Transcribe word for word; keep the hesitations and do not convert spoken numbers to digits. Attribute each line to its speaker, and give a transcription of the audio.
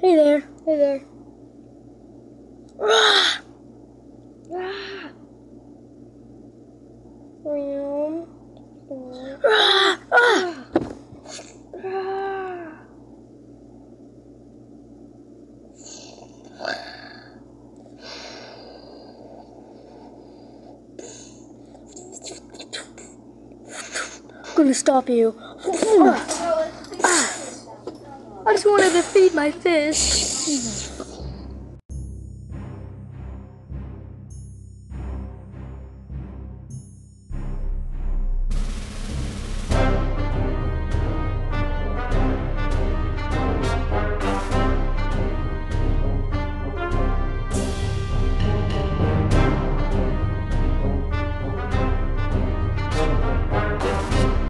Speaker 1: Hey there. Hey there. Ah! Ah! Meow. Ah! Ah! Ah! I'm gonna stop you. Ah! I just wanted to feed my fish.